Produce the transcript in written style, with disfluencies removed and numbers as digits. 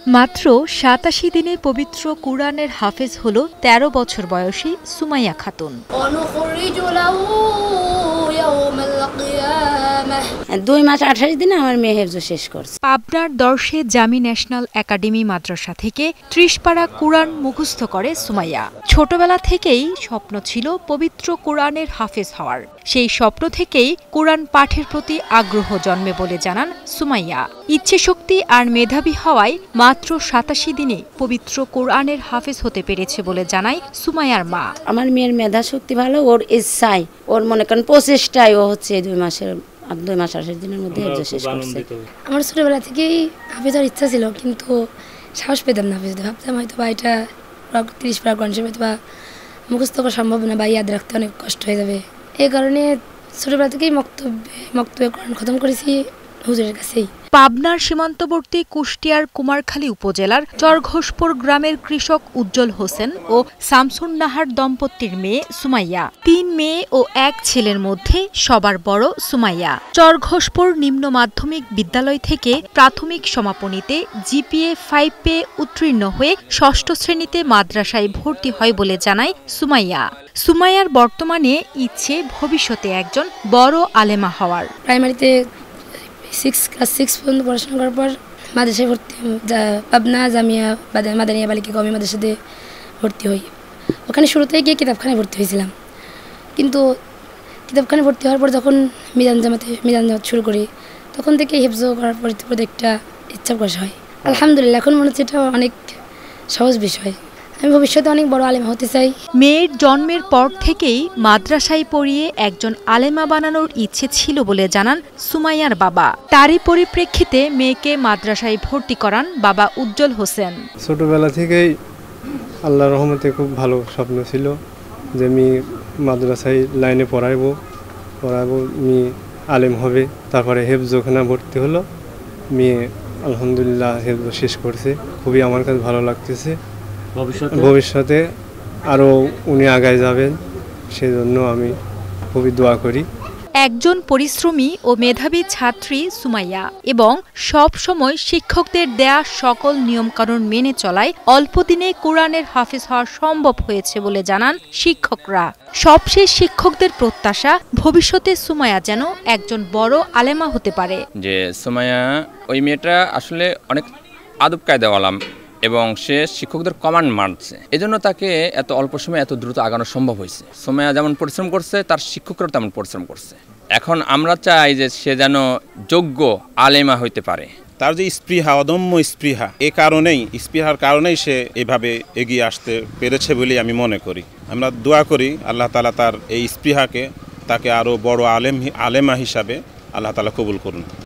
মাত্র ৮৭ দিনে পবিত্র কুরআনের হাফেজ হল ১৩ বছর বয়সী সুমাইয়া খাতুন। ২ মাস ২৮ দিনে আমার মেয়ে হেফজ শেষ করছে। পাবনার দর্শে জামি ন্যাশনাল একাডেমি মাদ্রাসা থেকে ৩০ পারা কুরআন মুখস্থ করে সুমাইয়া। ছোটবেলা থেকেই স্বপ্ন ছিল পবিত্র কুরআনের হাফেজ হওয়ার। সেই স্বপ্ন থেকেই কুরআন পাঠের প্রতি আগ্রহ জন্মে বলে জানান সুমাইয়া। ইচ্ছে শক্তি আর মেধাবী হওয়ায় মাত্র ৮৭ দিনে পবিত্র কুরআনের হাফেজ হতে পেরেছে বলে জানায় সুমাইয়ার মা। আমার মেয়ের মেধা শক্তি ভালো, ওর ইচ্ছায়, ওর মনে করেন প্রচেষ্টায় ও হচ্ছে ২ মাস ২৮ দিনের মধ্যে হেফজ শেষ করছে। আমার ছোটবেলা থেকেই হাফেজ হওয়ার ইচ্ছা ছিল, কিন্তু সাহস পেতাম না হাফেজ। ভাবতাম হয়তো বা এটা ৩০ পারা কোরআন শরীফ হয়তো বা মুখস্থ করা সম্ভব না বা ইয়াদ রাখতে অনেক কষ্ট হয়ে যাবে। এই কারণে ছোটবেলা থেকেই মক্তবে কোরআন খতম করেছি হুজুরের কাছেই। পাবনার সীমান্তবর্তী কুষ্টিয়ার কুমারখালী উপজেলার চরঘোষপুর গ্রামের কৃষক উজ্জ্বল হোসেন ও শামসুন নাহার দম্পতির মেয়ে সুমাইয়া। ৩ মেয়ে ও ১ ছেলের মধ্যে সবার বড় সুমাইয়া। চরঘোষপুর নিম্ন মাধ্যমিক বিদ্যালয় থেকে প্রাথমিক সমাপনীতে জিপিএ 5 পেয়ে উত্তীর্ণ হয়ে ৬ষ্ঠ শ্রেণীতে মাদ্রাসায় ভর্তি হয় বলে জানায় সুমাইয়া। সুমাইয়ার বর্তমানে ইচ্ছে ভবিষ্যতে একজন বড় আলেমা হওয়ার। প্রাইমারিতে ক্লাস 6 পর্যন্ত পড়াশোনা করার পর মাদ্রাসায় ভর্তি, পাবনা জামিয়া মাদানিয়া বালিকা কওমি মাদ্রাসাতে ভর্তি হই। ওখানে শুরুতেই গিয়ে কিতাবখানায় ভর্তি হয়েছিলাম, কিন্তু কিতাবখানায় ভর্তি হওয়ার পর যখন মিজান জামাত শুরু করি, তখন থেকে হেফজ করার প্রতি একটা ইচ্ছা প্রকাশ হয়। আলহামদুলিল্লাহ, এখন মনে হচ্ছে এটা অনেক সহজ বিষয়। আমি ভবিষ্যতে অনেক বড় আলেমা হতে চাই। মেয়ের জন্মের পর থেকেই মাদ্রাসায় পড়িয়ে একজন আলেমা বানানোর ইচ্ছে ছিল বলে জানান সুমাইয়ার বাবা। তারই পরিপ্রেক্ষিতে মেয়েকে মাদ্রাসায় ভর্তি করান বাবা উজ্জ্বল হোসেন। ছোটবেলা থেকেই আল্লাহর রহমতে খুব ভালো স্বপ্ন ছিল যে আমি মাদ্রাসায় লাইনে পড়াবো, মেয়ে আলেম হবে। তারপরে হেফজখানা ভর্তি হলো, মেয়ে আলহামদুলিল্লাহ হেফজ শেষ করছে। খুবই আমার কাছে ভালো লাগতেছে। ভবিষ্যতে আরও উনি আগায় যাবেন, সেজন্য আমি খুবই দোয়া করি। একজন পরিশ্রমী ও মেধাবী ছাত্রী সুমাইয়া এবং সব সময় শিক্ষকদের দেয়া সকল নিয়মকানুন মেনে চলায় অল্প দিনে কুরআনের হাফেজ হওয়া সম্ভব হয়েছে বলে জানান শিক্ষকরা। সবশেষ শিক্ষকদের প্রত্যাশা ভবিষ্যতে সুমাইয়া যেন একজন বড় আলেমা হতে পারে। যে সুমাইয়া ওই মেয়েটা আসলে অনেক আদব কায়দাওয়ালা এবং সে শিক্ষকদের কমান্ড মানছে, এজন্য তাকে এত অল্প সময়ে এত দ্রুত আগানো সম্ভব হয়েছে। সুমাইয়া যেমন পরিশ্রম করছে, তার শিক্ষকরা তেমন পরিশ্রম করছে। এখন আমরা চাই যে সে যেন যোগ্য আলেমা হইতে পারে। তার যে স্পৃহা, অদম্য স্পৃহা, স্পৃহার কারণেই সে এভাবে এগিয়ে আসতে পেরেছে বলেই আমি মনে করি। আমরা দোয়া করি আল্লাহ তাআলা তার এই স্পৃহাকে, তাকে আরও বড় আলেমা হিসাবে আল্লাহ তাআলা কবুল করুন।